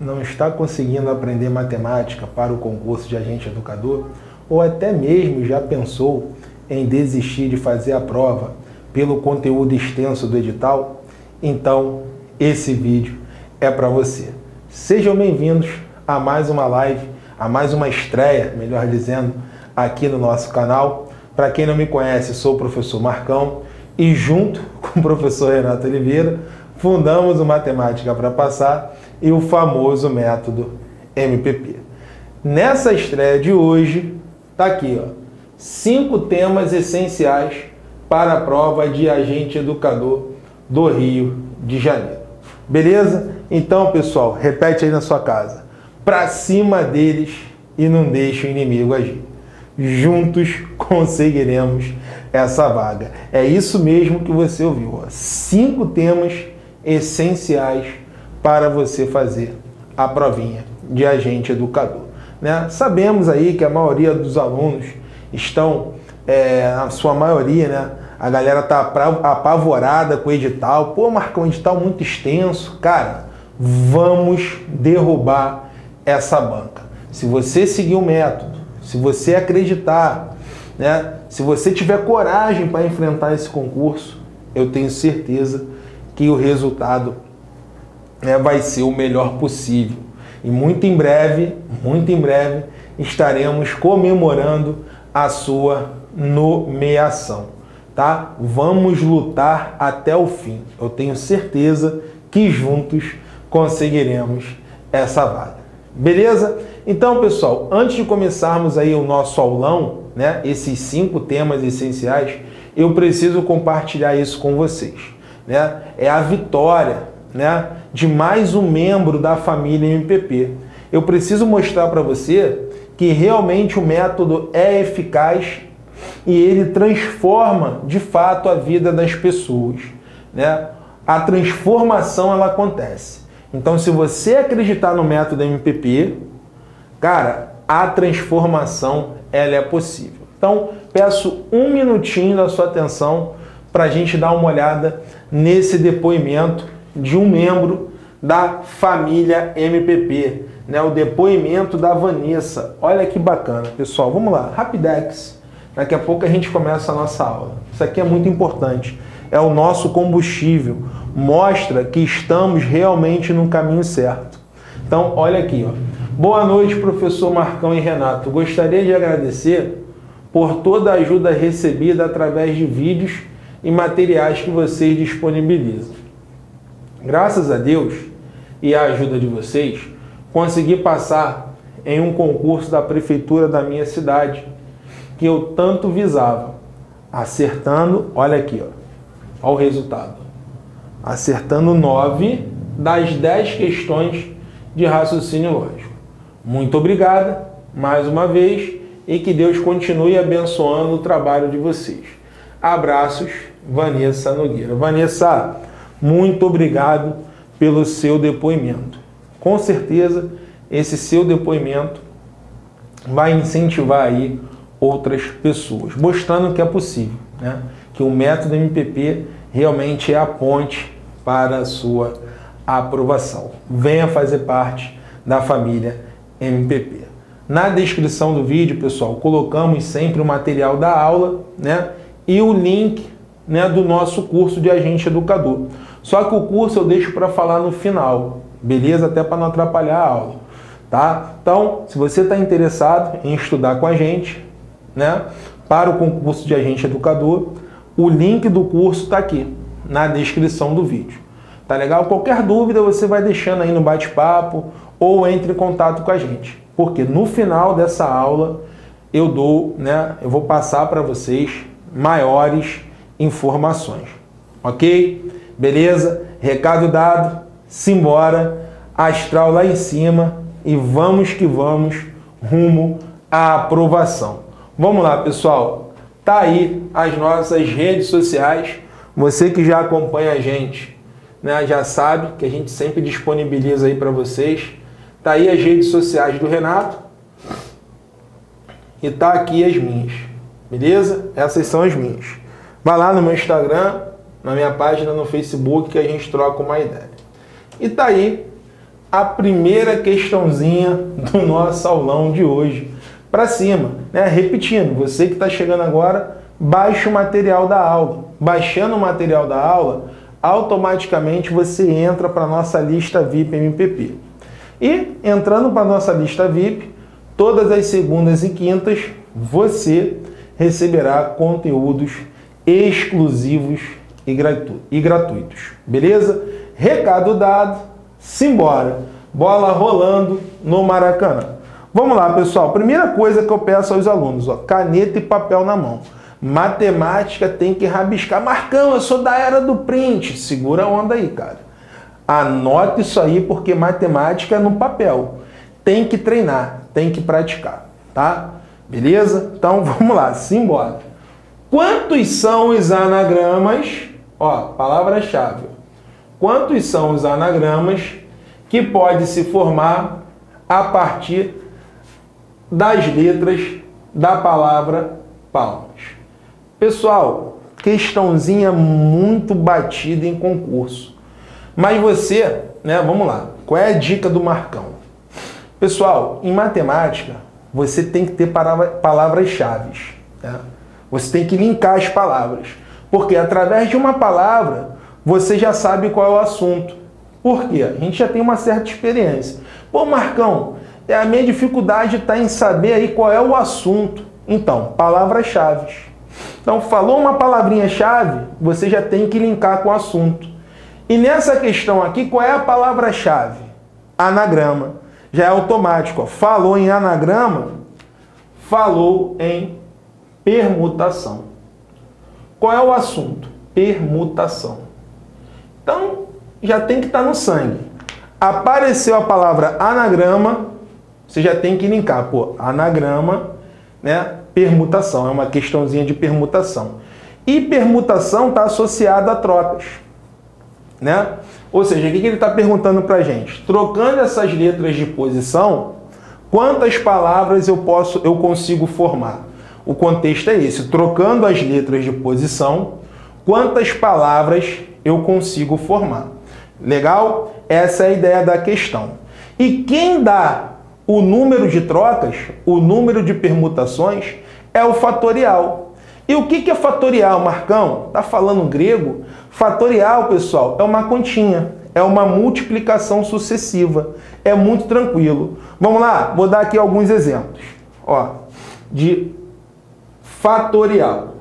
não está conseguindo aprender matemática para o concurso de agente educador, ou até mesmo já pensou em desistir de fazer a prova pelo conteúdo extenso do edital, então esse vídeo é para você. Sejam bem-vindos a mais uma live, a mais uma estreia, melhor dizendo, aqui no nosso canal. Para quem não me conhece, sou o professor Marcão e junto com o professor Renato Oliveira, fundamos o Matemática para Passar e o famoso método MPP. Nessa estreia de hoje, tá aqui, ó, 5 temas essenciais para a prova de agente educador do Rio de Janeiro. Beleza? Então, pessoal, repete aí na sua casa. Para cima deles e não deixe o inimigo agir. Juntos conseguiremos essa vaga. É isso mesmo que você ouviu. Ó. 5 temas essenciais para você fazer a provinha de agente educador. Né? Sabemos aí que a maioria dos alunos estão, a sua maioria, né? A galera tá apavorada com o edital. Pô, Marcão, um edital muito extenso. Cara, vamos derrubar essa banca. Se você seguir o método, se você acreditar, né? Se você tiver coragem para enfrentar esse concurso, eu tenho certeza que o resultado vai ser o melhor possível. E muito em breve, estaremos comemorando a sua nomeação, tá? Vamos lutar até o fim. Eu tenho certeza que juntos conseguiremos essa vaga. Beleza? Então, pessoal, antes de começarmos aí o nosso aulão, né, esses 5 temas essenciais, eu preciso compartilhar isso com vocês, né? É a vitória, né, de mais um membro da família MPP. Eu preciso mostrar para você que realmente o método é eficaz e ele transforma de fato a vida das pessoas, né? A transformação ela acontece. Então, se você acreditar no método MPP, cara, a transformação ela é possível. Então, peço um minutinho da sua atenção para a gente dar uma olhada nesse depoimento de um membro da família MPP, né? O depoimento da Vanessa. Olha que bacana, pessoal. Vamos lá, Rapidex. Daqui a pouco a gente começa a nossa aula. Isso aqui é muito importante. É o nosso combustível. Mostra que estamos realmente no caminho certo. Então, olha aqui, ó. Boa noite, professor Marcão e Renato. Gostaria de agradecer por toda a ajuda recebida através de vídeos e materiais que vocês disponibilizam. Graças a Deus e à ajuda de vocês, consegui passar em um concurso da prefeitura da minha cidade, que eu tanto visava, acertando, olha aqui, ó, olha o resultado, acertando 9 das 10 questões de raciocínio lógico. Muito obrigada, mais uma vez, e que Deus continue abençoando o trabalho de vocês. Abraços, Vanessa Nogueira. Vanessa, muito obrigado pelo seu depoimento. Com certeza, esse seu depoimento vai incentivar aí outras pessoas, mostrando que é possível, né? Que o método MPP realmente é a ponte para a sua aprovação. Venha fazer parte da família MPP. Na descrição do vídeo, pessoal, colocamos sempre o material da aula, né? E o link, né, do nosso curso de agente educador. Só que o curso eu deixo para falar no final, beleza? Até para não atrapalhar a aula, tá? Então, se você está interessado em estudar com a gente, né, para o concurso de agente educador, o link do curso está aqui, na descrição do vídeo. Tá legal? Qualquer dúvida você vai deixando aí no bate-papo ou entre em contato com a gente. Porque no final dessa aula eu dou, né, eu vou passar para vocês maiores informações. Ok? Beleza? Recado dado, simbora, astral lá em cima e vamos que vamos rumo à aprovação. Vamos lá, pessoal. Tá aí as nossas redes sociais. Você que já acompanha a gente, né, já sabe que a gente sempre disponibiliza aí para vocês. Tá aí as redes sociais do Renato e tá aqui as minhas. Beleza? Essas são as minhas. Vai lá no meu Instagram, na minha página no Facebook, que a gente troca uma ideia. E tá aí a primeira questãozinha do nosso aulão de hoje. Para cima, né? Repetindo, você que está chegando agora, baixe o material da aula. Baixando o material da aula, automaticamente você entra para a nossa lista VIP MPP. E entrando para a nossa lista VIP, todas as segundas e quintas, você receberá conteúdos exclusivos e gratuitos. Beleza? Recado dado, simbora. Bola rolando no Maracanã. Vamos lá, pessoal. Primeira coisa que eu peço aos alunos, ó, caneta e papel na mão. Matemática tem que rabiscar. Marcão, eu sou da era do print. Segura a onda aí, cara. Anote isso aí, porque matemática é no papel. Tem que treinar, tem que praticar, tá? Beleza? Então, vamos lá, simbora. Quantos são os anagramas? Ó, palavra-chave. Quantos são os anagramas que pode se formar a partir das letras da palavra palmas? Pessoal, questãozinha muito batida em concurso. Mas você, né, vamos lá, qual é a dica do Marcão? Pessoal, em matemática, você tem que ter palavras-chave, né? Você tem que linkar as palavras, porque através de uma palavra, você já sabe qual é o assunto. Por quê? A gente já tem uma certa experiência. Pô, Marcão, a minha dificuldade está em saber aí qual é o assunto. Então, palavras-chave. Então, falou uma palavrinha-chave, você já tem que linkar com o assunto. E nessa questão aqui, qual é a palavra-chave? Anagrama. Já é automático. Ó. Falou em anagrama, falou em permutação. Qual é o assunto? Permutação. Então, já tem que estar no sangue. Apareceu a palavra anagrama, você já tem que linkar. Pô, anagrama, né? Permutação. É uma questãozinha de permutação. E permutação está associada a trocas, né? Ou seja, o que ele está perguntando para a gente? Trocando essas letras de posição, quantas palavras eu consigo formar? O contexto é esse. Trocando as letras de posição, quantas palavras eu consigo formar? Legal? Essa é a ideia da questão. E quem dá o número de trocas, o número de permutações, é o fatorial. E o que é fatorial, Marcão? Tá falando grego? Fatorial, pessoal, é uma continha, é uma multiplicação sucessiva. É muito tranquilo. Vamos lá, vou dar aqui alguns exemplos. Ó, de fatorial.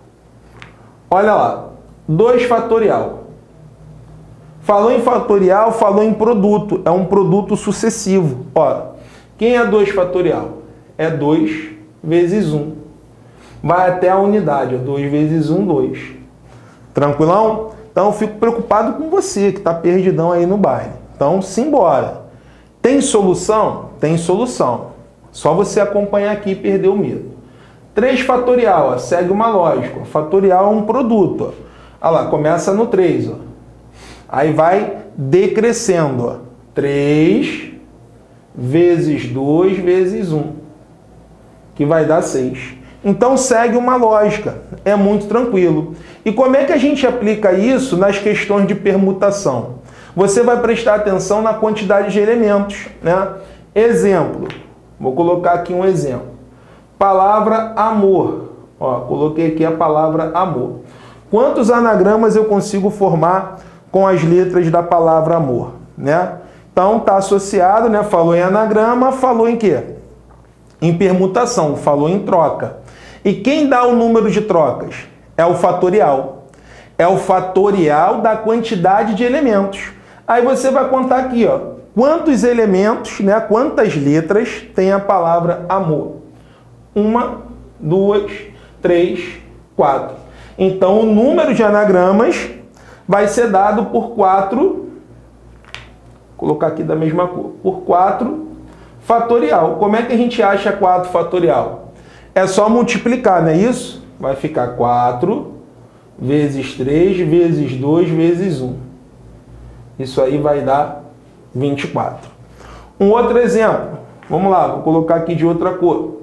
Olha lá, 2 fatorial. Falou em fatorial, falou em produto. É um produto sucessivo. Ó, quem é 2 fatorial? É 2 vezes 1. Vai até a unidade. 2 vezes 1, 2. Tranquilão? Então, eu fico preocupado com você, que está perdidão aí no baile. Então, simbora. Tem solução? Tem solução. Só você acompanhar aqui e perder o medo. 3 fatorial, ó, segue uma lógica. Fatorial é um produto. Ó. Olha lá, começa no 3. Ó. Aí vai decrescendo. Ó. 3 vezes 2 vezes 1, que vai dar 6. Então segue uma lógica, é muito tranquilo. E como é que a gente aplica isso nas questões de permutação? Você vai prestar atenção na quantidade de elementos, né? Exemplo, vou colocar aqui um exemplo. Palavra amor. Ó, coloquei aqui a palavra amor. Quantos anagramas eu consigo formar com as letras da palavra amor, né? Então está associado, né? Falou em anagrama, falou em quê? Em permutação, falou em troca. E quem dá o número de trocas? É o fatorial. É o fatorial da quantidade de elementos. Aí você vai contar aqui, ó, quantos elementos, né? Quantas letras tem a palavra amor? 1, 2, 3, 4. Então o número de anagramas vai ser dado por 4, vou colocar aqui da mesma cor, por 4 fatorial. Como é que a gente acha 4 fatorial? É só multiplicar, não é isso? Vai ficar 4 vezes 3 vezes 2 vezes 1. Isso aí vai dar 24. Um outro exemplo. Vamos lá, vou colocar aqui de outra cor.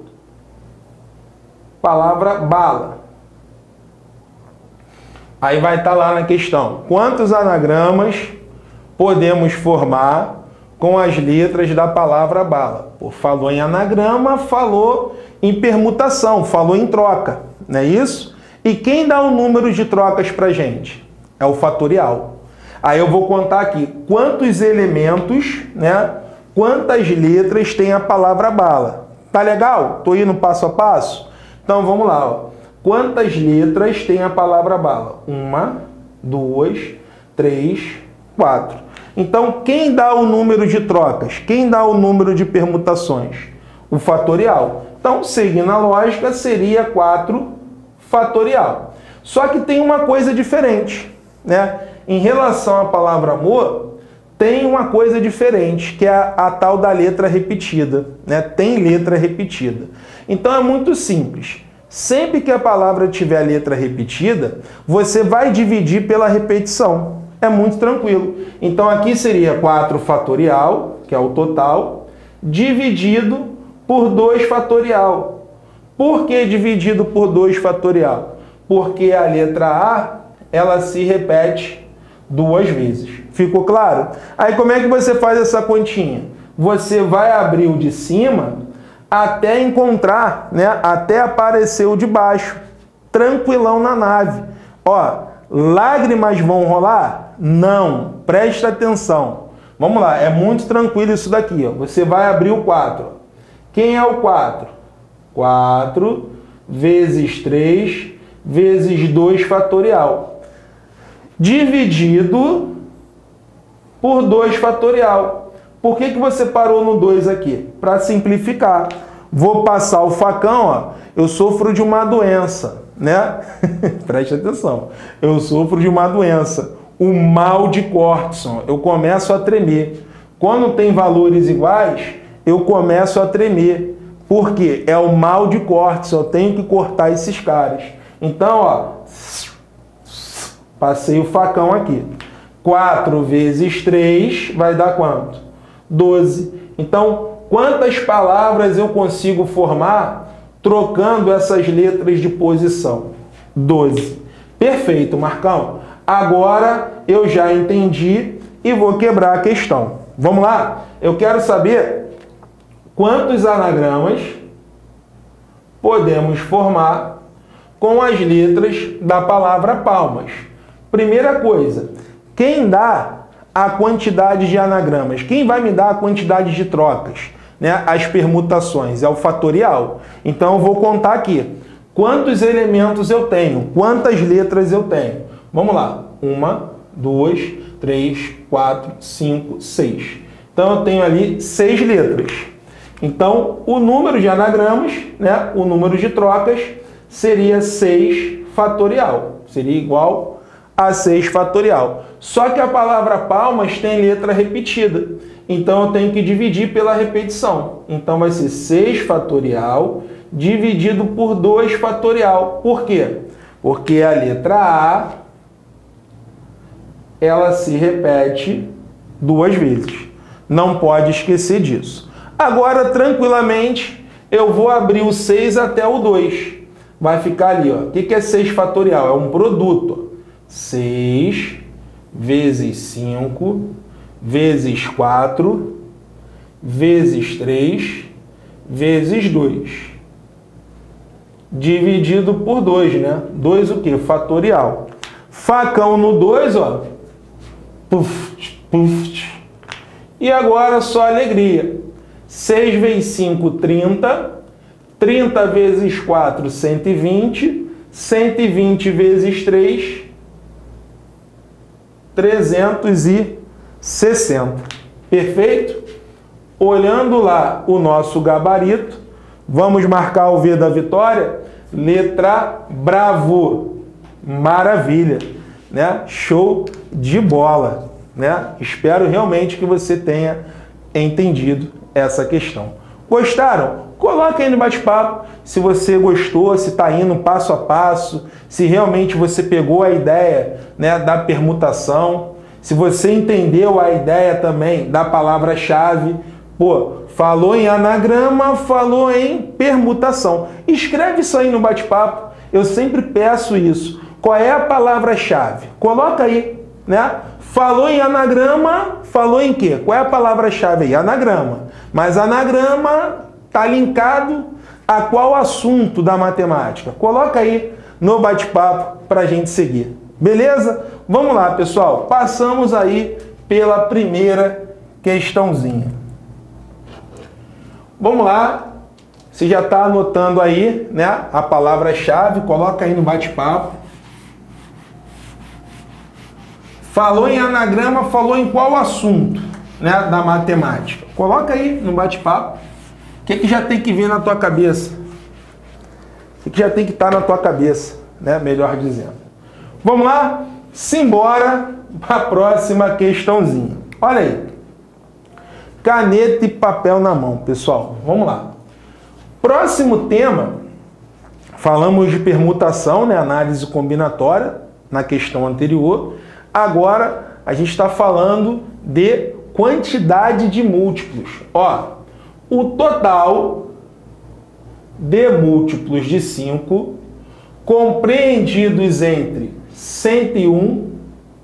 Palavra bala. Aí vai estar lá na questão. Quantos anagramas podemos formar com as letras da palavra bala? Pô, falou em anagrama, falou em permutação, falou em troca, não é isso? E quem dá o número de trocas para gente? É o fatorial. Aí eu vou contar aqui quantos elementos, né? Quantas letras tem a palavra bala. Tá legal? Tô indo passo a passo? Então vamos lá, ó. Quantas letras tem a palavra bala? 1, 2, 3, 4. Então, quem dá o número de trocas? Quem dá o número de permutações? O fatorial. Então, seguindo a lógica, seria 4 fatorial. Só que tem uma coisa diferente, né? Em relação à palavra amor, tem uma coisa diferente, que é a tal da letra repetida, né? Tem letra repetida. Então, é muito simples. Sempre que a palavra tiver a letra repetida, você vai dividir pela repetição. É muito tranquilo. Então, aqui seria 4 fatorial, que é o total, dividido por 2 fatorial. Por que dividido por 2 fatorial? Porque a letra A, ela se repete 2 vezes. Ficou claro? Aí, como é que você faz essa continha? Você vai abrir o de cima até encontrar, né? Até aparecer o de baixo. Tranquilão na nave. Ó, lágrimas vão rolar? Não. Presta atenção. Vamos lá, é muito tranquilo isso daqui, ó. Você vai abrir o 4. Quem é o 4? 4 vezes 3 vezes 2 fatorial. Dividido por 2 fatorial. Por que você parou no 2 aqui? Para simplificar. Vou passar o facão, ó. Eu sofro de uma doença, né? Preste atenção. Eu sofro de uma doença. O mal de Cortisone. Eu começo a tremer. Quando tem valores iguais, eu começo a tremer. Por quê? É o mal de Cortisone. Eu tenho que cortar esses caras. Então, ó. Passei o facão aqui. 4 vezes 3 vai dar quanto? 12. Então, quantas palavras eu consigo formar trocando essas letras de posição? 12. Perfeito, Marcão. Agora eu já entendi e vou quebrar a questão. Vamos lá? Eu quero saber quantos anagramas podemos formar com as letras da palavra palmas. Primeira coisa, quem dá a quantidade de anagramas? Quem vai me dar a quantidade de trocas? Né? As permutações, é o fatorial. Então, eu vou contar aqui. Quantos elementos eu tenho? Quantas letras eu tenho? Vamos lá. 1, 2, 3, 4, 5, 6. Então, eu tenho ali 6 letras. Então, o número de anagramas, né? O número de trocas, seria 6 fatorial. Seria igual a 6 fatorial. Só que a palavra palmas tem letra repetida. Então, eu tenho que dividir pela repetição. Então, vai ser 6 fatorial dividido por 2 fatorial. Por quê? Porque a letra A, ela se repete 2 vezes. Não pode esquecer disso. Agora, tranquilamente, eu vou abrir o 6 até o 2. Vai ficar ali, ó. O que é 6 fatorial? É um produto. 6 vezes 5 vezes 4 vezes 3 vezes 2. Dividido por 2, né? 2 o quê? Fatorial. Facão no 2, ó. Puf, puf. E agora só alegria. 6 vezes 5, 30. 30 vezes 4, 120. 120 vezes 3, 360. Perfeito? Olhando lá o nosso gabarito, vamos marcar o V da vitória. Letra Bravo. Maravilha, né? Show de bola, né? Espero realmente que você tenha entendido essa questão. Gostaram? Coloque aí no bate-papo se você gostou, se está indo passo a passo, se realmente você pegou a ideia, né, da permutação, se você entendeu a ideia também da palavra-chave. Pô, falou em anagrama, falou em permutação. Escreve isso aí no bate-papo. Eu sempre peço isso. Qual é a palavra-chave? Coloca aí, né? Falou em anagrama, falou em quê? Qual é a palavra-chave aí? Anagrama. Mas anagrama está linkado a qual assunto da matemática? Coloca aí no bate-papo para a gente seguir. Beleza? Vamos lá, pessoal. Passamos aí pela primeira questãozinha. Vamos lá. Você já está anotando aí, né, a palavra-chave. Coloca aí no bate-papo. Falou em anagrama, falou em qual assunto, né, da matemática? Coloca aí no bate-papo. O que já tem que vir na tua cabeça? O que já tem que estar na tua cabeça, né? Melhor dizendo. Vamos lá? Simbora para a próxima questãozinha. Olha aí. Caneta e papel na mão, pessoal. Vamos lá. Próximo tema, falamos de permutação, né? Análise combinatória na questão anterior. Agora a gente está falando de quantidade de múltiplos. Ó, o total de múltiplos de 5 compreendidos entre 101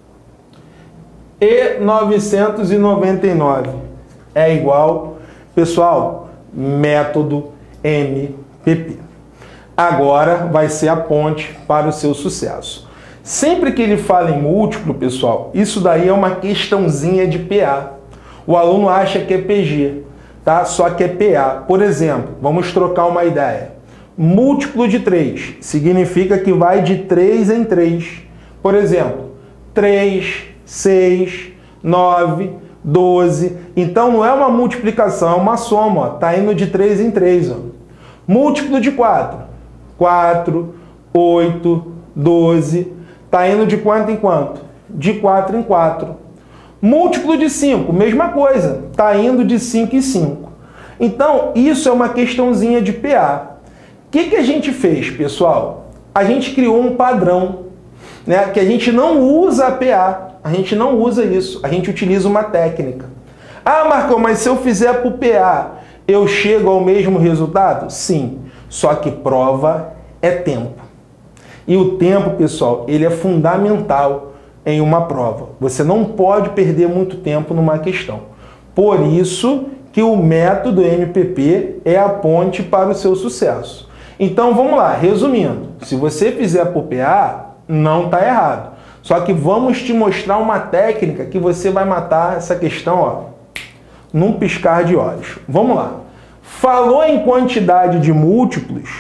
e 999 é igual, pessoal, método MPP. Agora vai ser a ponte para o seu sucesso. Sempre que ele fala em múltiplo, pessoal, isso daí é uma questãozinha de PA. O aluno acha que é PG, tá? Só que é PA. Por exemplo, vamos trocar uma ideia. Múltiplo de 3 significa que vai de 3 em 3. Por exemplo, 3, 6, 9, 12. Então não é uma multiplicação, é uma soma. Ó. Tá indo de 3 em 3. Ó. Múltiplo de 4. 4, 8, 12. Tá indo de quanto em quanto? De 4 em 4. Múltiplo de 5, mesma coisa. Tá indo de 5 em 5. Então, isso é uma questãozinha de PA. O que a gente fez, pessoal? A gente criou um padrão, né? Que a gente não usa a PA. A gente não usa isso. A gente utiliza uma técnica. Ah, Marcão, mas se eu fizer para o PA, eu chego ao mesmo resultado? Sim. Só que prova é tempo. E o tempo, pessoal, ele é fundamental em uma prova. Você não pode perder muito tempo numa questão. Por isso que o método MPP é a ponte para o seu sucesso. Então, vamos lá, resumindo. Se você fizer por PA, não está errado. Só que vamos te mostrar uma técnica que você vai matar essa questão, ó, num piscar de olhos. Vamos lá. Falou em quantidade de múltiplos,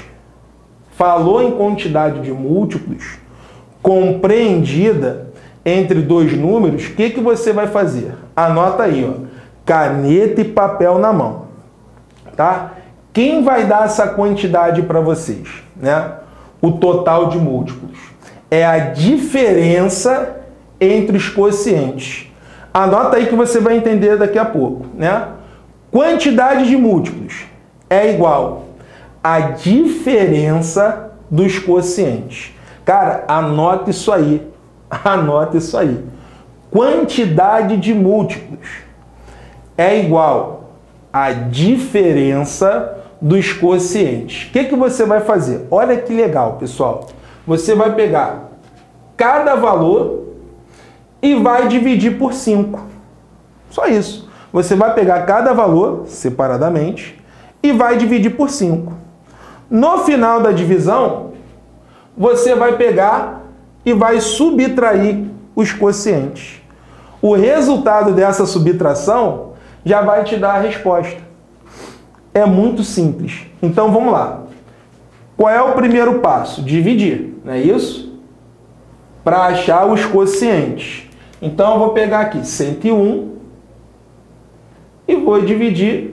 compreendida entre dois números, o que você vai fazer? Anota aí, ó, caneta e papel na mão, tá? Quem vai dar essa quantidade para vocês, né? O total de múltiplos. É a diferença entre os quocientes. Anota aí que você vai entender daqui a pouco, né? Quantidade de múltiplos é igual a diferença dos quocientes. Cara, anota isso aí. Anota isso aí. Quantidade de múltiplos é igual a diferença dos quocientes. O que você vai fazer? Olha que legal, pessoal. Você vai pegar cada valor e vai dividir por 5. Só isso. Você vai pegar cada valor separadamente e vai dividir por 5. No final da divisão, você vai pegar e vai subtrair os quocientes. O resultado dessa subtração já vai te dar a resposta. É muito simples. Então vamos lá. Qual é o primeiro passo? Dividir, não é isso? Para achar os quocientes. Então eu vou pegar aqui 101 e vou dividir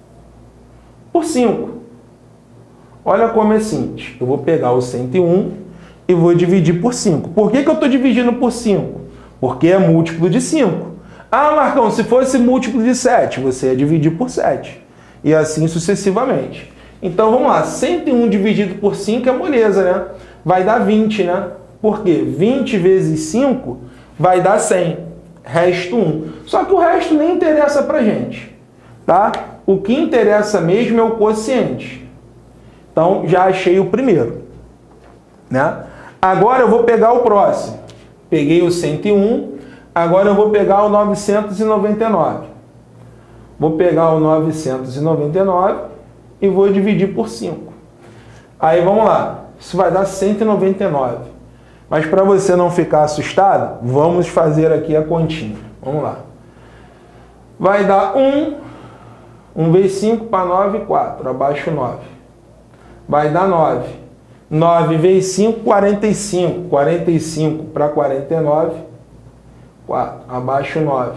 por 5. Olha como é simples. Eu vou pegar o 101 e vou dividir por 5. Por que eu estou dividindo por 5? Porque é múltiplo de 5. Ah, Marcão, se fosse múltiplo de 7, você ia dividir por 7. E assim sucessivamente. Então vamos lá. 101 dividido por 5 é moleza, né? Vai dar 20, né? Por quê? 20 vezes 5 vai dar 100. Resto 1. Só que o resto nem interessa pra gente. Tá? O que interessa mesmo é o quociente. Então, já achei o primeiro, né? Agora eu vou pegar o próximo. Peguei o 101, Agora eu vou pegar o 999. Vou pegar o 999 e vou dividir por 5. Aí vamos lá, isso vai dar 199. Mas para você não ficar assustado, vamos fazer aqui a continha. Vamos lá. Vai dar 1 vezes 5 para 9, 4. Abaixo 9. Vai dar 9. 9 vezes 5, 45. 45 para 49, 4. Abaixo 9.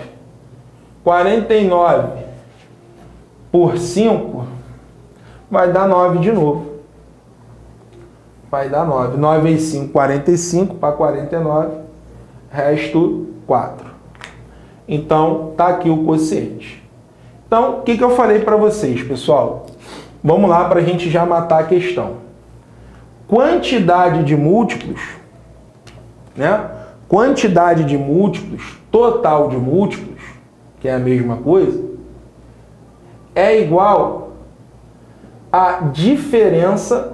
49 por 5 vai dar 9 de novo. Vai dar 9. 9 vezes 5, 45 para 49. Resto 4. Então, tá aqui o quociente. Então, o que eu falei para vocês, pessoal? Vamos lá para a gente já matar a questão. Quantidade de múltiplos, né? Quantidade de múltiplos, total de múltiplos, que é a mesma coisa, é igual a diferença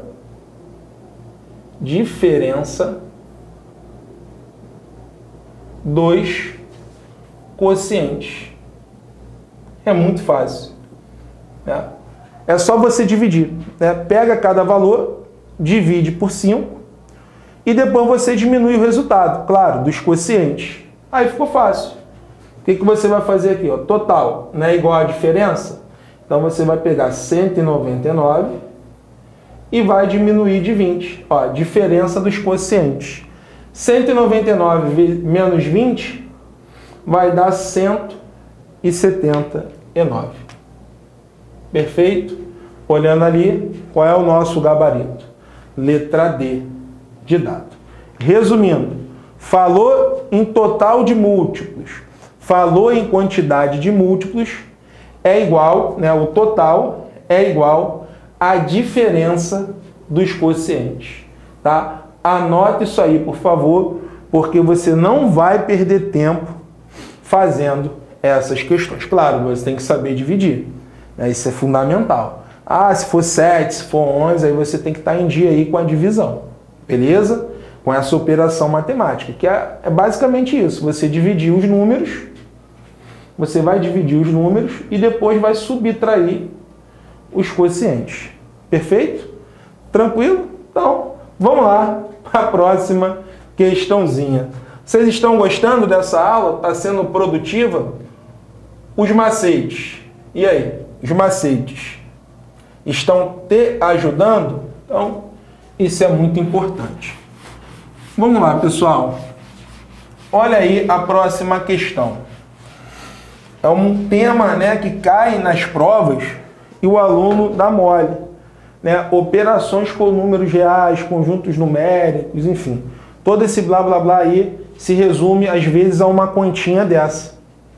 dos quocientes. É muito fácil, né? É só você dividir, né? Pega cada valor, divide por 5 e depois você diminui o resultado, claro, dos quocientes. Aí ficou fácil. O que você vai fazer aqui? Ó? Total não é igual a diferença? Então você vai pegar 199 e vai diminuir de 20. Ó, diferença dos quocientes. 199 menos 20 vai dar 179. Perfeito? Olhando ali, qual é o nosso gabarito? Letra D de dado. Resumindo, falou em total de múltiplos, falou em quantidade de múltiplos, é igual, né, o total é igual à diferença dos quocientes, tá? Anote isso aí, por favor, porque você não vai perder tempo fazendo essas questões. Claro, você tem que saber dividir, né? Isso é fundamental. Ah, se for 7, se for 11, aí você tem que estar em dia aí com a divisão, beleza? Com essa operação matemática, que é basicamente isso. Você dividir os números, você vai dividir os números e depois vai subtrair os quocientes. Perfeito? Tranquilo? Então, vamos lá para a próxima questãozinha. Vocês estão gostando dessa aula? Está sendo produtiva? Os macetes. E aí? Os macetes estão te ajudando? Então, isso é muito importante. Vamos lá, pessoal. Olha aí a próxima questão. É um tema, né, que cai nas provas e o aluno dá mole, né? Operações com números reais, conjuntos numéricos, enfim. Todo esse blá blá blá aí se resume às vezes a uma continha dessa.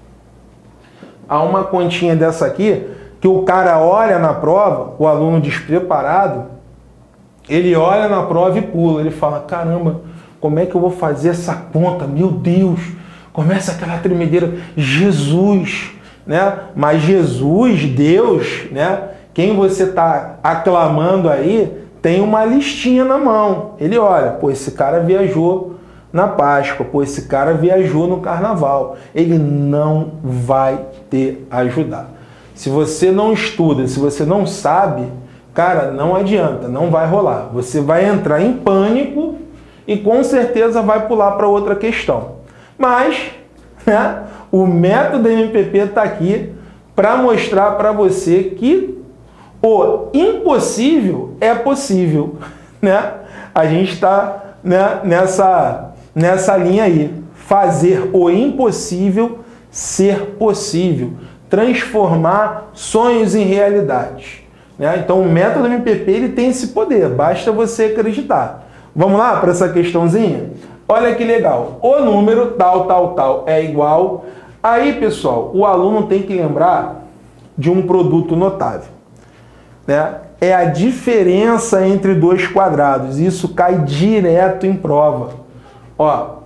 A uma continha dessa aqui que o cara olha na prova, o aluno despreparado, ele olha na prova e pula. Ele fala, caramba, como é que eu vou fazer essa conta? Meu Deus! Começa aquela tremedeira. Jesus, né? Mas Jesus, Deus, né? Quem você está aclamando aí, tem uma listinha na mão. Ele olha, pô, esse cara viajou na Páscoa, pô, esse cara viajou no Carnaval. Ele não vai te ajudar. Se você não estuda, se você não sabe, cara, não adianta, não vai rolar. Você vai entrar em pânico e com certeza vai pular para outra questão. Mas, né, o método MPP está aqui para mostrar para você que o impossível é possível, né? A gente está, né, nessa linha aí. Fazer o impossível ser possível. Transformar sonhos em realidade, né? Então o método MPP ele tem esse poder, basta você acreditar. Vamos lá para essa questãozinha? Olha que legal, o número tal, tal, tal é igual. Aí, pessoal, o aluno tem que lembrar de um produto notável, né? É a diferença entre dois quadrados, isso cai direto em prova. Ó,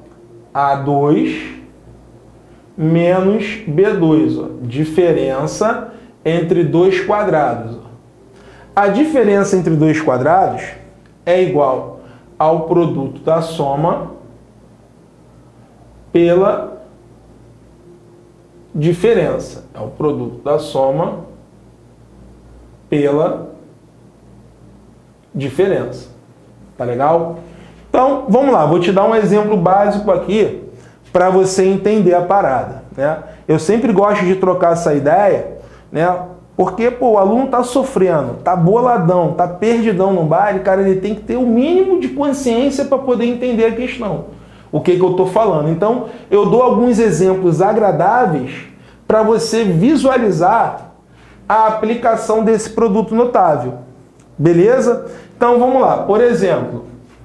A2 menos B2, ó. Diferença entre dois quadrados. Ó. A diferença entre dois quadrados é igual ao produto da soma pela diferença. É o produto da soma pela diferença. Tá legal? Então, vamos lá. Vou te dar um exemplo básico aqui para você entender a parada, né? Eu sempre gosto de trocar essa ideia, né? Porque, pô, o aluno tá sofrendo, tá boladão, tá perdidão no baile, cara, ele tem que ter o mínimo de consciência para poder entender a questão. O que eu tô falando. Então, eu dou alguns exemplos agradáveis para você visualizar a aplicação desse produto notável. Beleza? Então, vamos lá. Por exemplo,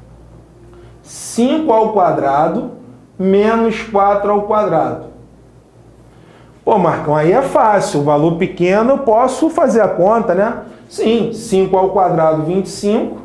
5 ao quadrado menos 4 ao quadrado. Pô, Marcão, aí é fácil. O valor pequeno eu posso fazer a conta, né? Sim, 5 ao quadrado, 25.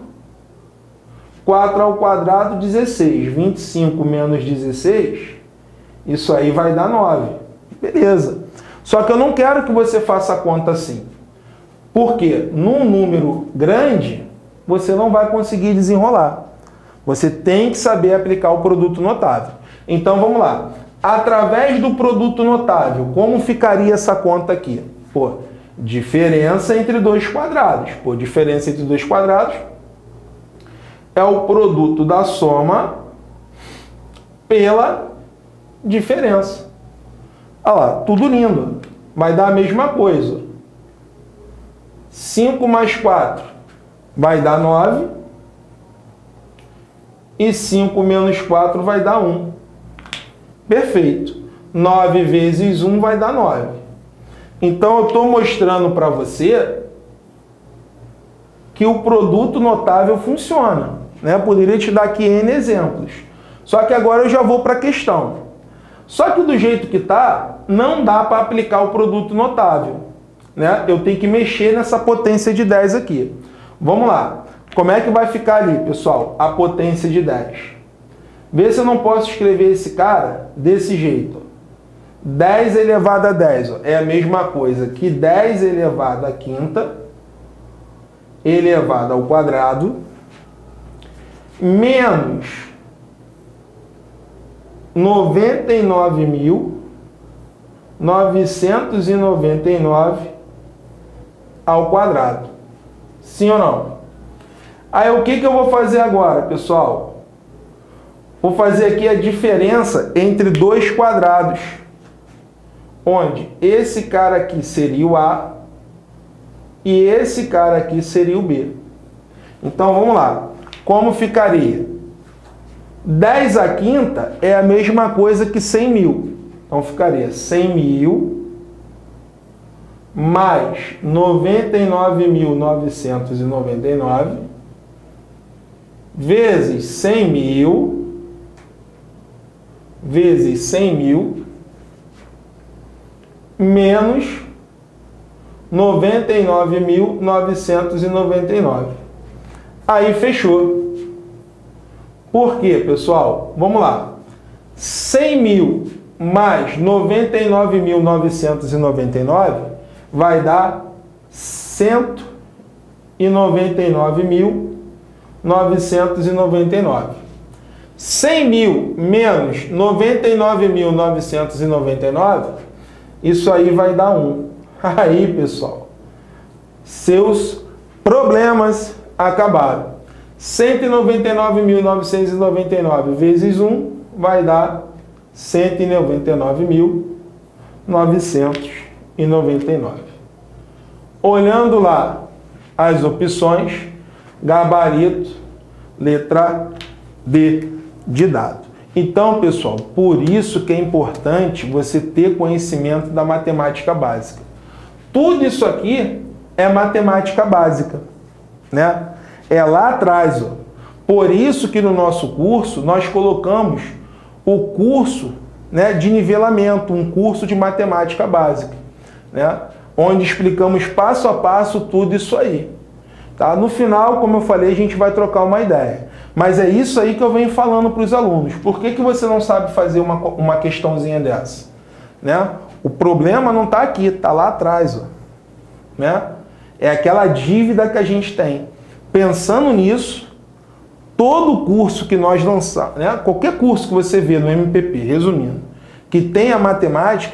4 ao quadrado, 16. 25 menos 16, isso aí vai dar 9. Beleza. Só que eu não quero que você faça a conta assim. Porque num número grande, você não vai conseguir desenrolar. Você tem que saber aplicar o produto notável. Então, vamos lá. Através do produto notável, como ficaria essa conta aqui? Pô, diferença entre dois quadrados. Pô, diferença entre dois quadrados é o produto da soma pela diferença. Olha lá, tudo lindo. Vai dar a mesma coisa. 5 mais 4 vai dar 9. E 5 menos 4 vai dar 1. Perfeito. 9 vezes 1 vai dar 9. Então, eu estou mostrando para você que o produto notável funciona, né? Eu poderia te dar aqui N exemplos. Só que agora eu já vou para a questão. Só que do jeito que está, não dá para aplicar o produto notável, né? Eu tenho que mexer nessa potência de 10 aqui. Vamos lá. Como é que vai ficar ali, pessoal? A potência de 10. Vê se eu não posso escrever esse cara desse jeito. 10 elevado a 10 ó, é a mesma coisa que 10 elevado à quinta elevado ao quadrado menos 99.999 ao quadrado. Sim ou não? Aí o que eu vou fazer agora, pessoal? Vou fazer aqui a diferença entre dois quadrados, onde esse cara aqui seria o A e esse cara aqui seria o B. Então, vamos lá. Como ficaria? 10 à quinta é a mesma coisa que 100 mil. Então, ficaria 100 mil mais 99.999 vezes 100 mil vezes 100 mil menos 99.999. Aí fechou. Por quê, pessoal? Vamos lá. 100 mil mais 99.999 vai dar 199.999. 100 mil menos 99.999, isso aí vai dar 1. Aí, pessoal, seus problemas acabaram. 199.999 vezes 1 vai dar 199.999. Olhando lá as opções, gabarito, letra D de dado. Então, pessoal, por isso que é importante você ter conhecimento da matemática básica. Tudo isso aqui é matemática básica, né? É lá atrás, ó. Por isso que no nosso curso nós colocamos o curso, né, de nivelamento, um curso de matemática básica, né? Onde explicamos passo a passo tudo isso aí. Tá? No final, como eu falei, a gente vai trocar uma ideia. Mas é isso aí que eu venho falando para os alunos. Por que você não sabe fazer uma questãozinha dessa? Né? O problema não está aqui, está lá atrás. Ó. Né? É aquela dívida que a gente tem. Pensando nisso, todo curso que nós lançamos, né? Qualquer curso que você vê no MPP, resumindo, que tenha matemática,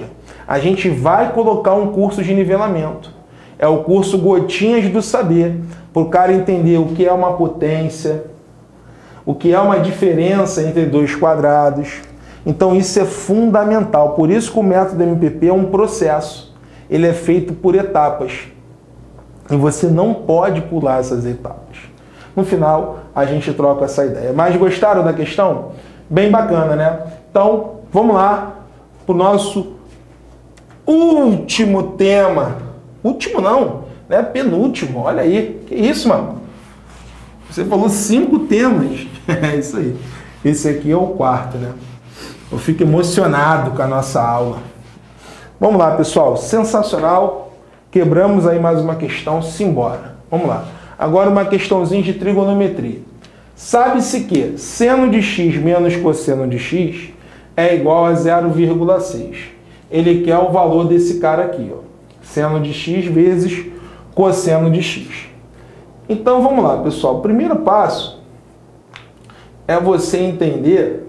a gente vai colocar um curso de nivelamento. É o curso Gotinhas do Saber, para o cara entender o que é uma potência, o que é uma diferença entre dois quadrados. Então isso é fundamental. Por isso que o método MPP é um processo. Ele é feito por etapas. E você não pode pular essas etapas. No final, a gente troca essa ideia. Mas gostaram da questão? Bem bacana, né? Então, vamos lá para o nosso último tema. Último não, né? Penúltimo. Olha aí. Que isso, mano? Você falou 5 temas. É isso aí. Esse aqui é o quarto, né? Eu fico emocionado com a nossa aula. Vamos lá, pessoal. Sensacional. Quebramos aí mais uma questão. Simbora. Vamos lá. Agora uma questãozinha de trigonometria. Sabe-se que seno de x menos cosseno de x é igual a 0,6. Ele quer o valor desse cara aqui, ó. Seno de x vezes cosseno de x. Então vamos lá, pessoal. O primeiro passo é você entender,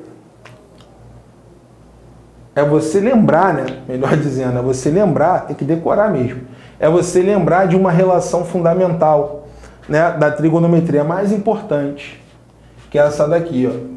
é você lembrar, né? Melhor dizendo, é você lembrar, tem que decorar mesmo. É você lembrar de uma relação fundamental, né, da trigonometria mais importante, que é essa daqui, ó.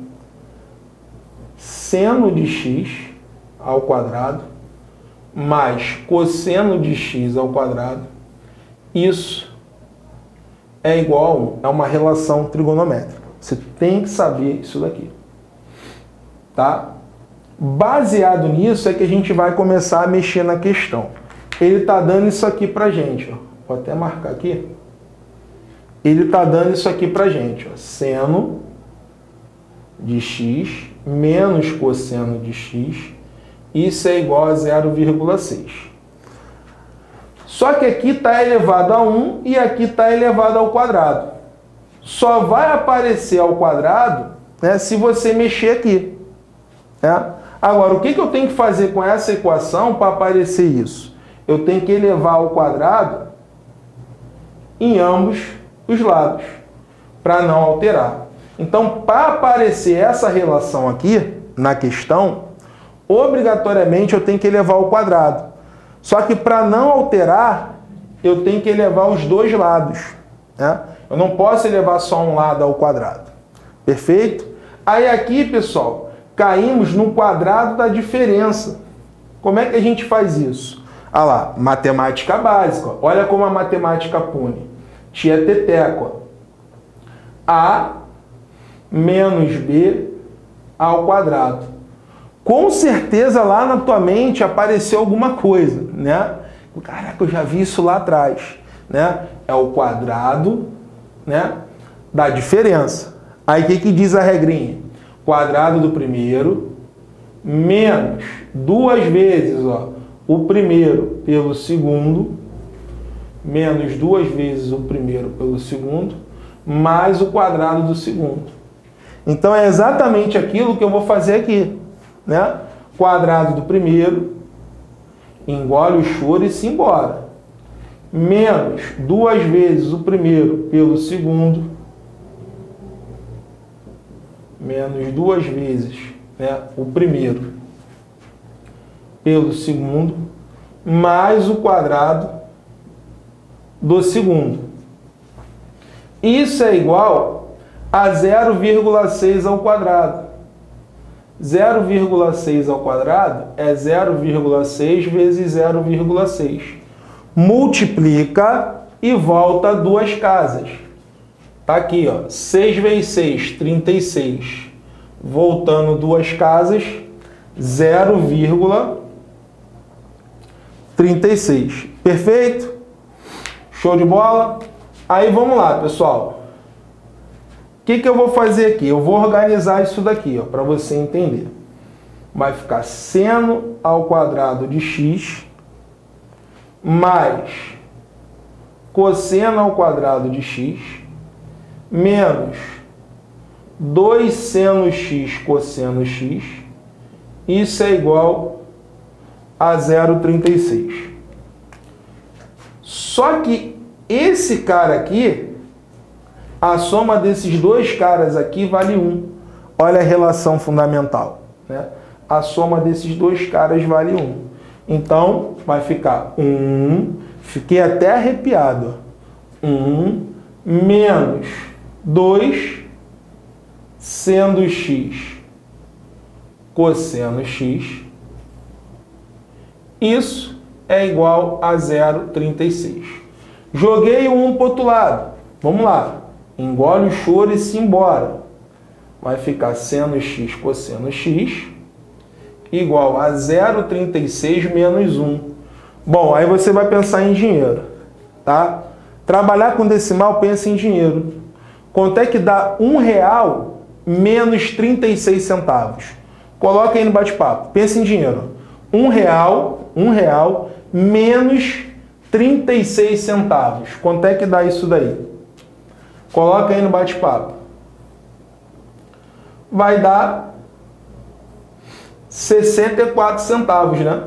Seno de x ao quadrado mais cosseno de x ao quadrado, isso é igual a 1. É uma relação trigonométrica. Você tem que saber isso daqui. Tá? Baseado nisso é que a gente vai começar a mexer na questão. Ele está dando isso aqui pra gente. Ó. Vou até marcar aqui. Ele está dando isso aqui pra gente. Ó. Seno de x menos cosseno de x. Isso é igual a 0,6. Só que aqui está elevado a 1 e aqui está elevado ao quadrado. Só vai aparecer ao quadrado, né, se você mexer aqui. Né? Agora, o que eu tenho que fazer com essa equação para aparecer isso? Eu tenho que elevar ao quadrado em ambos os lados, para não alterar. Então, para aparecer essa relação aqui, na questão, obrigatoriamente eu tenho que elevar ao quadrado. Só que para não alterar, eu tenho que elevar os dois lados. Né? Eu não posso elevar só um lado ao quadrado. Perfeito? Aí aqui, pessoal, caímos no quadrado da diferença. Como é que a gente faz isso? Olha lá, matemática básica. Olha como a matemática pune. Tia teteco. A menos B ao quadrado. Com certeza lá na tua mente apareceu alguma coisa, né? Caraca, eu já vi isso lá atrás, né? É o quadrado, né, da diferença. Aí o que diz a regrinha? Quadrado do primeiro menos 2 vezes, ó, o primeiro pelo segundo, menos 2 vezes o primeiro pelo segundo, mais o quadrado do segundo. Então é exatamente aquilo que eu vou fazer aqui. Né? Quadrado do primeiro, engole o choro e se embora. Menos 2 vezes o primeiro pelo segundo, menos 2 vezes, né, o primeiro pelo segundo, mais o quadrado do segundo. Isso é igual a 0,6 ao quadrado. 0,6 ao quadrado é 0,6 vezes 0,6. Multiplica e volta 2 casas. Tá aqui, ó, 6 vezes 6, 36. Voltando 2 casas, 0,36. Perfeito? Show de bola? Aí vamos lá, pessoal. O que eu vou fazer aqui? Eu vou organizar isso daqui, para você entender. Vai ficar seno ao quadrado de x mais cosseno ao quadrado de x menos 2 seno x cosseno x. Isso é igual a 0,36. Só que esse cara aqui, a soma desses dois caras aqui vale 1. Olha a relação fundamental. Né? A soma desses dois caras vale 1. Então, vai ficar 1, fiquei até arrepiado, 1 menos 2, sendo x cosseno x, isso é igual a 0,36. Joguei o 1 para o outro lado, vamos lá, engole o choro e se embora. Vai ficar seno x cosseno x igual a 0,36 menos 1. Bom, aí você vai pensar em dinheiro, tá? Trabalhar com decimal, pensa em dinheiro. Quanto é que dá R$1 menos 36 centavos? Coloca aí no bate-papo. Pensa em dinheiro. R$1 menos 36 centavos. Quanto é que dá isso daí? Coloca aí no bate-papo. Vai dar 64 centavos, né?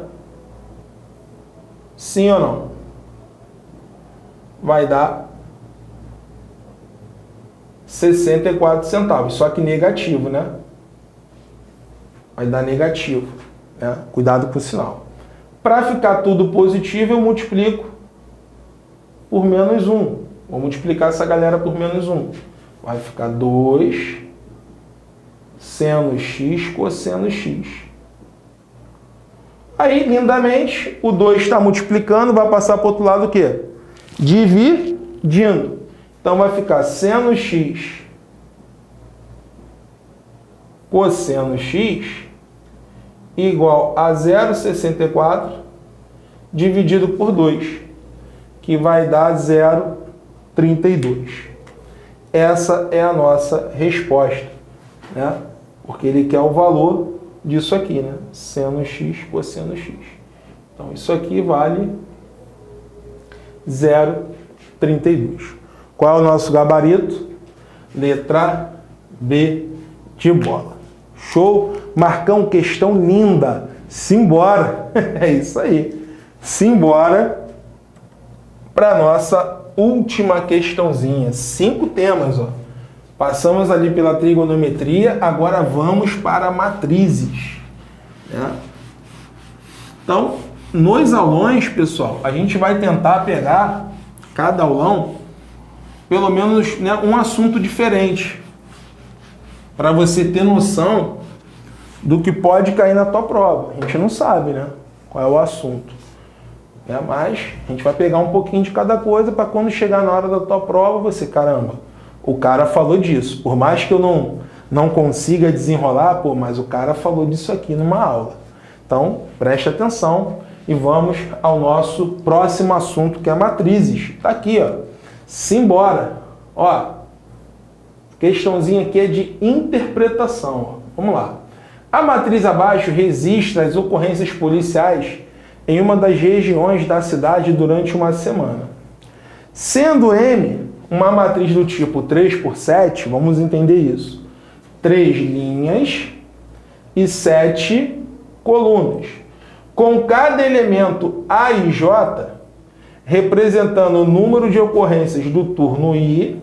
Sim ou não? Vai dar 64 centavos, só que negativo, né? Vai dar negativo, né? Cuidado com o sinal. Para ficar tudo positivo, eu multiplico por menos 1. Vou multiplicar essa galera por menos 1. Vai ficar 2 seno x cosseno x. Aí, lindamente, o 2 está multiplicando, vai passar para o outro lado o quê? Dividindo. Então, vai ficar seno x cosseno x igual a 0,64 dividido por 2, que vai dar 0,32. Essa é a nossa resposta, né? Porque ele quer o valor disso aqui, né? Seno x cosseno x. Então, isso aqui vale 0,32. Qual é o nosso gabarito? Letra B de bola. Show? Marcão, questão linda. Simbora. É isso aí. Simbora para nossa última questãozinha. 5 temas, ó. Passamos ali pela trigonometria, agora vamos para matrizes, né? Então, nos aulões, pessoal, a gente vai tentar pegar, cada aulão, pelo menos, né, um assunto diferente, para você ter noção do que pode cair na tua prova. A gente não sabe, né, qual é o assunto, né? Mas a gente vai pegar um pouquinho de cada coisa para quando chegar na hora da tua prova, você, caramba, o cara falou disso. Por mais que eu não consiga desenrolar, pô, mas o cara falou disso aqui numa aula. Então, preste atenção e vamos ao nosso próximo assunto, que é matrizes. Tá aqui, ó. Simbora. Ó, questãozinha aqui é de interpretação. Ó. Vamos lá. A matriz abaixo registra as ocorrências policiais em uma das regiões da cidade durante uma semana. Sendo M uma matriz do tipo 3×7, vamos entender isso. 3 linhas e 7 colunas. Com cada elemento A e J representando o número de ocorrências do turno I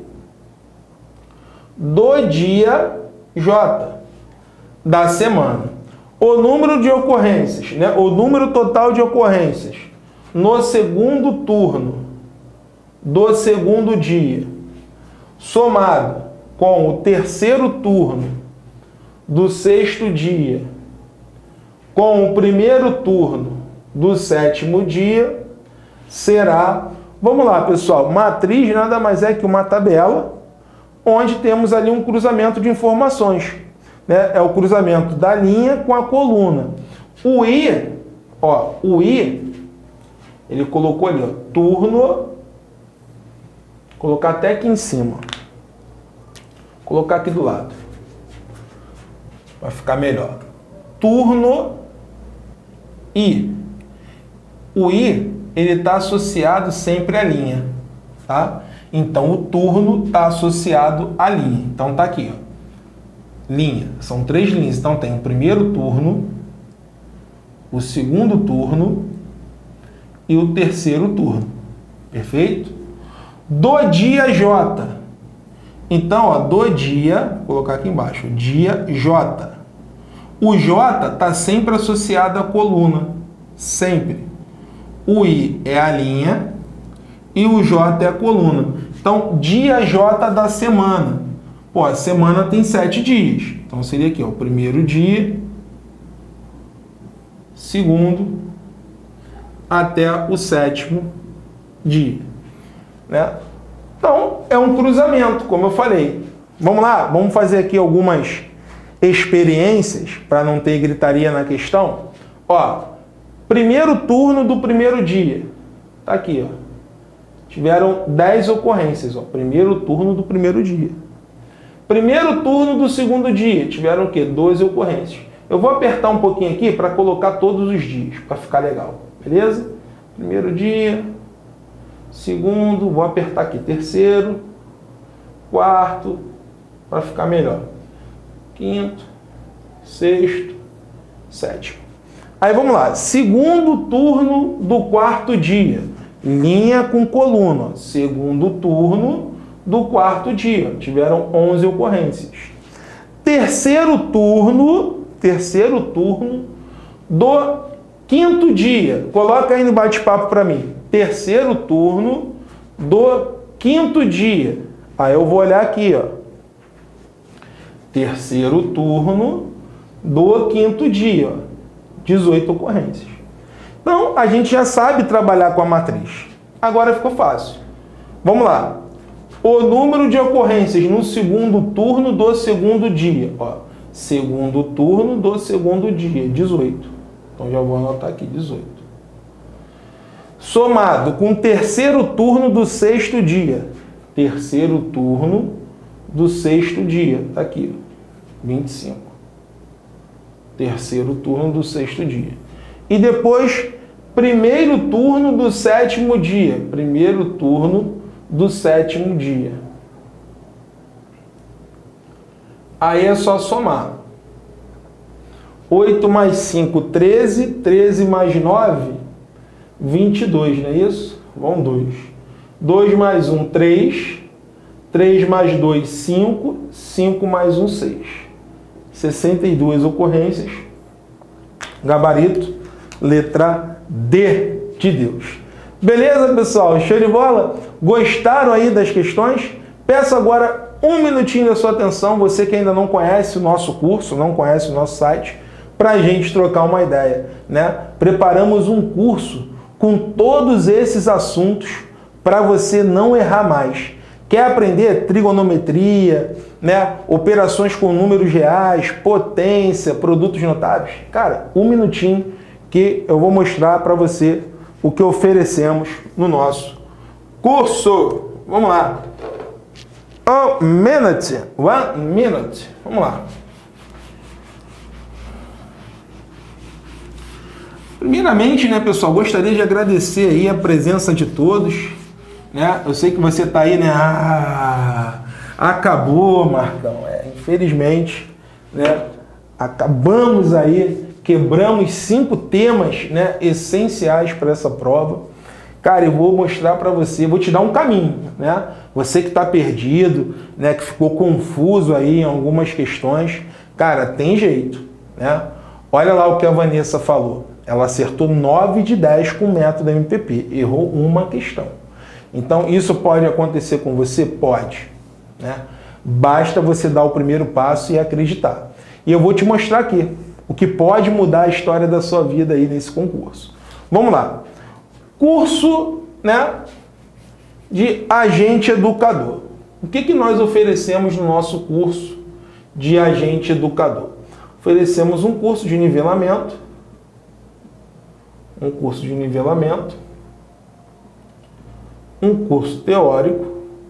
do dia J da semana. O número de ocorrências, né, o número total de ocorrências no segundo turno do segundo dia, somado com o terceiro turno do sexto dia, com o primeiro turno do sétimo dia, será, vamos lá, pessoal, matriz nada mais é que uma tabela onde temos ali um cruzamento de informações, né? É o cruzamento da linha com a coluna. O I, ó, o I, ele colocou ali, ó, turno. Colocar até aqui em cima. Colocar aqui do lado. Vai ficar melhor. Turno I. O I, ele está associado sempre à linha, tá? Então, o turno está associado à linha. Então, tá aqui, ó. Linha. São 3 linhas. Então, tem o primeiro turno, o segundo turno e o terceiro turno. Perfeito? Do dia J. Então, ó, do dia, vou colocar aqui embaixo, dia J. O J está sempre associado à coluna, Sempre. O I é a linha e o J é a coluna. Então, dia J da semana. Pô, a semana tem 7 dias. Então, seria aqui, ó, o primeiro dia, segundo, até o 7º dia. Né? Então, é um cruzamento, como eu falei. Vamos lá, vamos fazer aqui algumas experiências para não ter gritaria na questão. Ó, primeiro turno do primeiro dia. Tá aqui, ó. Tiveram 10 ocorrências, ó. Primeiro turno do primeiro dia. Primeiro turno do segundo dia. Tiveram o quê? 12 ocorrências. Eu vou apertar um pouquinho aqui para colocar todos os dias, para ficar legal. Beleza? Primeiro dia. Segundo. Vou apertar aqui. Terceiro. Quarto. Para ficar melhor. Quinto. Sexto. Sétimo. Aí vamos lá. Segundo turno do quarto dia. Linha com coluna. Segundo turno do quarto dia. Tiveram 11 ocorrências. Terceiro turno do quinto dia. Coloca aí no bate-papo para mim. Terceiro turno do quinto dia. Aí eu vou olhar aqui, ó. Terceiro turno do quinto dia, ó. 18 ocorrências. Então, a gente já sabe trabalhar com a matriz. Agora ficou fácil. Vamos lá. O número de ocorrências no segundo turno do segundo dia. Ó, segundo turno do segundo dia, 18. Então, já vou anotar aqui, 18. Somado com o terceiro turno do sexto dia. Terceiro turno do sexto dia. Tá aqui, ó, 25. Terceiro turno do sexto dia. E depois, primeiro turno do sétimo dia. Primeiro turno do sétimo dia. Aí é só somar. 8 mais 5, 13. 13 mais 9, 22, não é isso? Vão 2. 2 mais 1, 3. 3 mais 2, 5. 5 mais 1, 6. 62 ocorrências. Gabarito, letra D de Deus. Beleza, pessoal? Show de bola? Gostaram aí das questões? Peço agora um minutinho da sua atenção, você que ainda não conhece o nosso curso, não conhece o nosso site, para a gente trocar uma ideia, né? Preparamos um curso com todos esses assuntos para você não errar mais. Quer aprender trigonometria, né? Operações com números reais, potência, produtos notáveis? Cara, um minutinho que eu vou mostrar para você o que oferecemos no nosso curso. Vamos lá. One minute. Vamos lá. Primeiramente, né, pessoal, gostaria de agradecer aí a presença de todos, né? Eu sei que você tá aí, né? Acabou, Marcão. Infelizmente, né? Acabamos aí, quebramos 5 temas, né, essenciais para essa prova. Cara, eu vou mostrar para você, vou te dar um caminho, né? Você que está perdido, né, que ficou confuso aí em algumas questões, cara, tem jeito, né? Olha lá o que a Vanessa falou. Ela acertou 9 de 10 com o método MPP, errou uma questão. Então, isso pode acontecer com você? Pode, né? Basta você dar o primeiro passo e acreditar. E eu vou te mostrar aqui o que pode mudar a história da sua vida aí nesse concurso. Vamos lá. Curso, né, de agente educador. O que nós oferecemos no nosso curso de agente educador? Oferecemos um curso de nivelamento, um curso teórico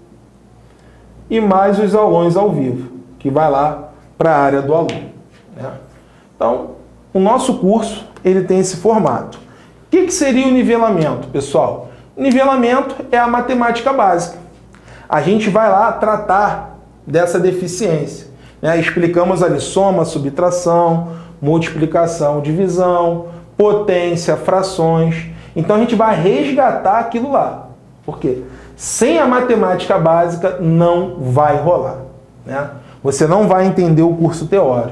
e mais os aulões ao vivo, que vai lá para a área do aluno, né? Então, o nosso curso ele tem esse formato. O que seria o nivelamento, pessoal? O nivelamento é a matemática básica. A gente vai lá tratar dessa deficiência, né? Explicamos ali soma, subtração, multiplicação, divisão, potência, frações. Então a gente vai resgatar aquilo lá. Por quê? Sem a matemática básica não vai rolar, né? Você não vai entender o curso teórico.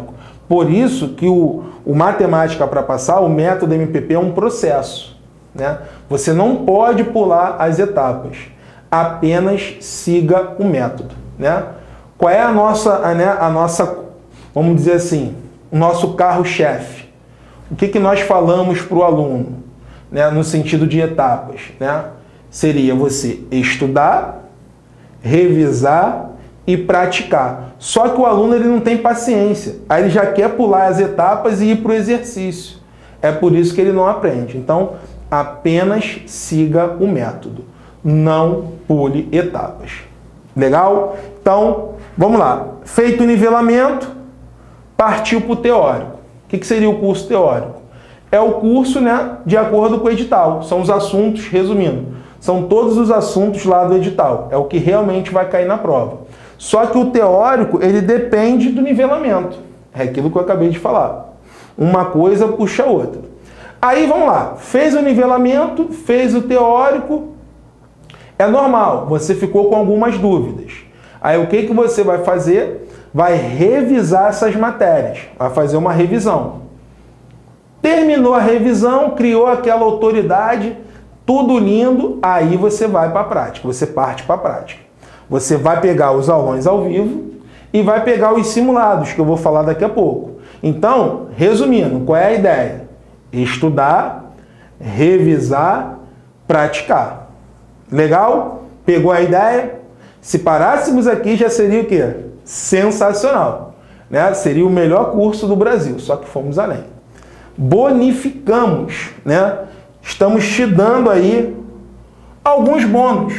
Por isso que o Matemática para Passar, o método MPP é um processo, né? Você não pode pular as etapas, apenas siga o método, né? Qual é a nossa, vamos dizer assim, o nosso carro-chefe? O que nós falamos para o aluno, né, no sentido de etapas, né? Seria você estudar, revisar e praticar. Só que o aluno ele não tem paciência. Aí ele já quer pular as etapas e ir para o exercício. É por isso que ele não aprende. Então, apenas siga o método. Não pule etapas. Legal? Então, vamos lá. Feito o nivelamento, partiu para o teórico. O que seria o curso teórico? É o curso, né, de acordo com o edital. São os assuntos, resumindo, são todos os assuntos lá do edital. É o que realmente vai cair na prova. Só que o teórico, ele depende do nivelamento. É aquilo que eu acabei de falar. Uma coisa puxa a outra. Aí, vamos lá. Fez o nivelamento, fez o teórico. É normal, você ficou com algumas dúvidas. Aí, o que você vai fazer? Vai revisar essas matérias. Vai fazer uma revisão. Terminou a revisão, criou aquela autoridade, tudo lindo, aí você vai para a prática, você parte para a prática. Você vai pegar os aulões ao vivo e vai pegar os simulados, que eu vou falar daqui a pouco. Então, resumindo, qual é a ideia? Estudar, revisar, praticar. Legal? Pegou a ideia? Se parássemos aqui, já seria o quê? Sensacional, né? Seria o melhor curso do Brasil, só que fomos além. Bonificamos, né? Estamos te dando aí alguns bônus.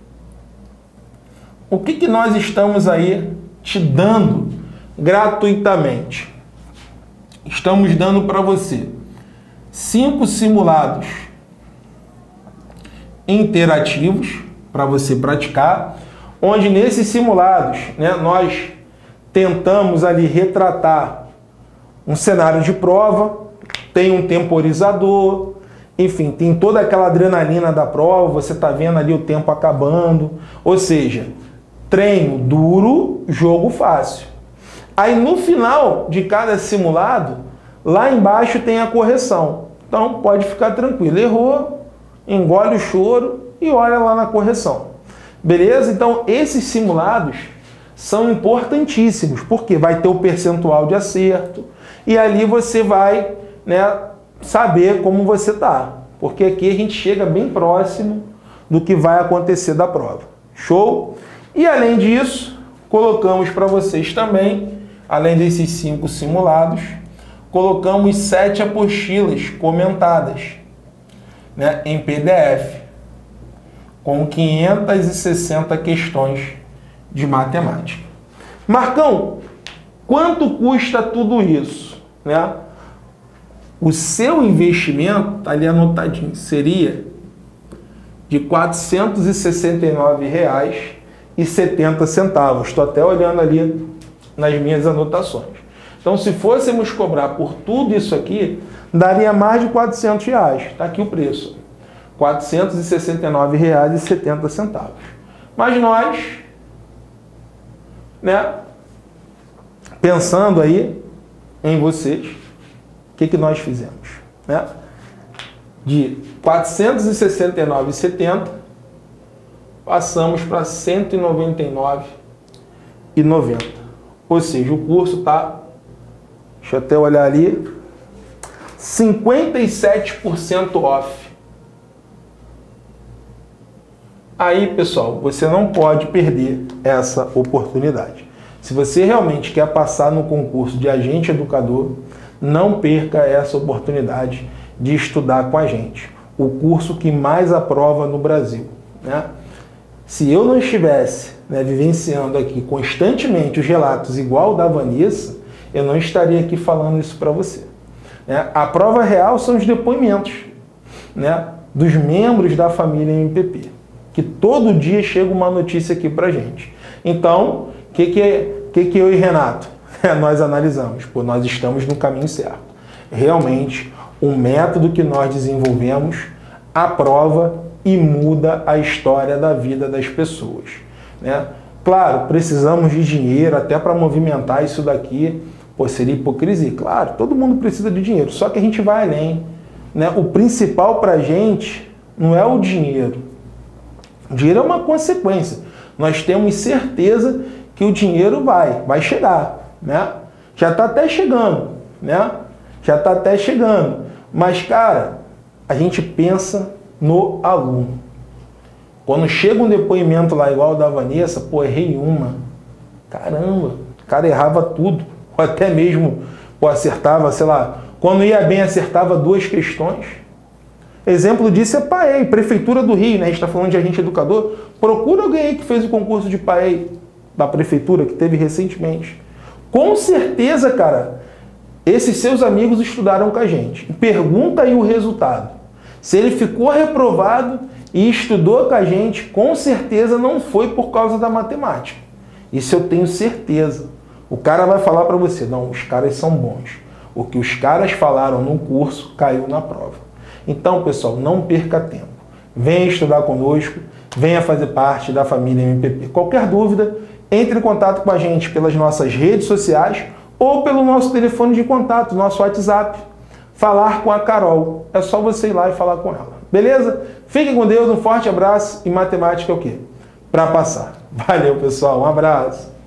O que nós estamos aí te dando gratuitamente? Estamos dando para você 5 simulados interativos para você praticar, onde nesses simulados, né, nós tentamos ali retratar um cenário de prova, tem um temporizador, enfim, tem toda aquela adrenalina da prova, você está vendo ali o tempo acabando, ou seja, treino duro, jogo fácil. Aí no final de cada simulado, lá embaixo tem a correção. Então pode ficar tranquilo, errou, engole o choro e olha lá na correção. Beleza? Então esses simulados são importantíssimos, porque vai ter o percentual de acerto e ali você vai, né, saber como você está. Porque aqui a gente chega bem próximo do que vai acontecer da prova. Show? E além disso, colocamos para vocês também, além desses 5 simulados, colocamos 7 apostilas comentadas, né, em PDF, com 560 questões de matemática. Marcão, quanto custa tudo isso, né? O seu investimento, está ali anotadinho, seria de R$ 469,70. Estou até olhando ali nas minhas anotações. Então, se fôssemos cobrar por tudo isso aqui, daria mais de R$ 400. Está aqui o preço. R$ 469,70. Mas nós, né, pensando aí em vocês, o que nós fizemos? Né? De R$ 469,70 passamos para R$ 199,90. Ou seja, o curso está, deixa eu até olhar ali, 57% off. Aí, pessoal, você não pode perder essa oportunidade. Se você realmente quer passar no concurso de agente educador, não perca essa oportunidade de estudar com a gente. O curso que mais aprova no Brasil, né? Se eu não estivesse, né, vivenciando aqui constantemente os relatos igual o da Vanessa, eu não estaria aqui falando isso para você. Né? A prova real são os depoimentos, né, dos membros da família MPP, que todo dia chega uma notícia aqui para a gente. Então, o que eu e Renato nós analisamos? Pô, nós estamos no caminho certo. Realmente, o método que nós desenvolvemos aprova e muda a história da vida das pessoas, né? Claro, precisamos de dinheiro até para movimentar isso daqui, Pô, seria hipocrisia. Claro, todo mundo precisa de dinheiro, só que a gente vai além, né? O principal para a gente não é o dinheiro. O dinheiro é uma consequência. Nós temos certeza que o dinheiro vai chegar, né? Já está até chegando, né? Já está até chegando. Mas, cara, a gente pensa no aluno. Quando chega um depoimento lá igual o da Vanessa, pô, errei uma. Caramba, o cara errava tudo. Ou até mesmo, pô, acertava, sei lá, quando ia bem acertava 2 questões. Exemplo disso é PAEI, Prefeitura do Rio, né? A gente está falando de agente educador. Procura alguém aí que fez o concurso de PAEI da Prefeitura, que teve recentemente. Com certeza, cara, esses seus amigos estudaram com a gente. Pergunta aí o resultado. Se ele ficou reprovado e estudou com a gente, com certeza não foi por causa da matemática. Isso eu tenho certeza. O cara vai falar para você, não, os caras são bons. O que os caras falaram no curso caiu na prova. Então, pessoal, não perca tempo. Venha estudar conosco, venha fazer parte da família MPP. Qualquer dúvida, entre em contato com a gente pelas nossas redes sociais ou pelo nosso telefone de contato, nosso WhatsApp. Falar com a Carol. É só você ir lá e falar com ela. Beleza? Fiquem com Deus, um forte abraço e matemática é o quê? Para passar. Valeu, pessoal. Um abraço.